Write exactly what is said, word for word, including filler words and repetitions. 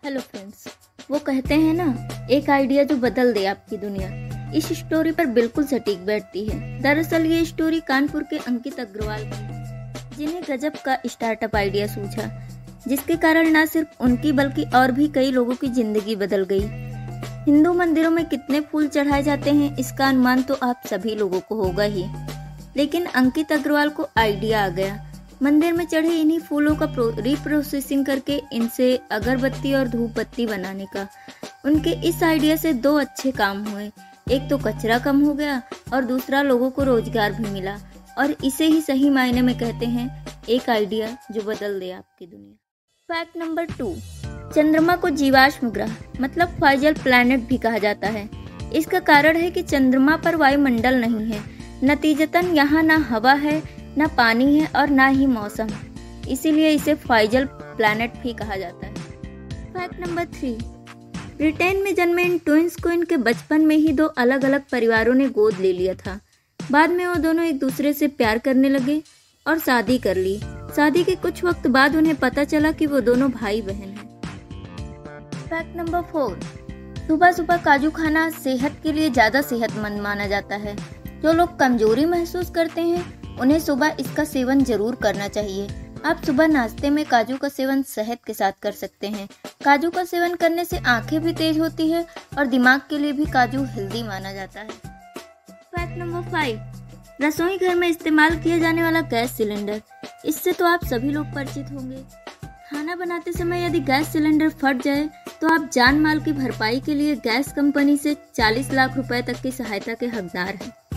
Hello friends, वो कहते हैं ना, एक आइडिया जो बदल दे आपकी दुनिया। इस स्टोरी पर बिल्कुल सटीक बैठती है। दरअसल ये स्टोरी कानपुर के अंकित अग्रवाल की, जिन्हें गजब का स्टार्टअप आइडिया सूझा, जिसके कारण न सिर्फ उनकी बल्कि और भी कई लोगों की जिंदगी बदल गई। हिंदू मंदिरों में कितने फूल चढ़ाए जाते हैं, इसका अनुमान तो आप सभी लोगों को होगा ही, लेकिन अंकित अग्रवाल को आइडिया आ गया मंदिर में चढ़े इन्हीं फूलों का रिप्रोसेसिंग करके इनसे अगरबत्ती और धूप बत्ती बनाने का। उनके इस आइडिया से दो अच्छे काम हुए, एक तो कचरा कम हो गया और दूसरा लोगों को रोजगार भी मिला। और इसे ही सही मायने में कहते हैं एक आइडिया जो बदल दे आपकी दुनिया। फैक्ट नंबर टू, चंद्रमा को जीवाश्म ग्रह मतलब फाइजल प्लैनेट भी कहा जाता है। इसका कारण है कि चंद्रमा पर वायुमंडल नहीं है, नतीजतन यहाँ ना हवा है, न पानी है और न ही मौसम, इसीलिए इसे फाइजल प्लैनेट भी कहा जाता है। फैक्ट नंबर थ्री, ब्रिटेन में जन्मे इन ट्विंस को इनके बचपन में ही दो अलग अलग परिवारों ने गोद ले लिया था। बाद में वो दोनों एक दूसरे से प्यार करने लगे और शादी कर ली। शादी के कुछ वक्त बाद उन्हें पता चला कि वो दोनों भाई बहन हैं। फैक्ट नंबर फोर, सुबह सुबह काजू खाना सेहत के लिए ज्यादा सेहतमंद माना जाता है। जो लोग कमजोरी महसूस करते हैं उन्हें सुबह इसका सेवन जरूर करना चाहिए। आप सुबह नाश्ते में काजू का सेवन शहद के साथ कर सकते हैं। काजू का सेवन करने से आंखें भी तेज होती है और दिमाग के लिए भी काजू हेल्दी माना जाता है। फैक्ट नंबर फाइव, रसोई घर में इस्तेमाल किया जाने वाला गैस सिलेंडर। इससे तो आप सभी लोग परिचित होंगे। खाना बनाते समय यदि गैस सिलेंडर फट जाए तो आप जान माल की भरपाई के लिए गैस कंपनी से चालीस लाख रुपए तक की सहायता के हकदार हैं।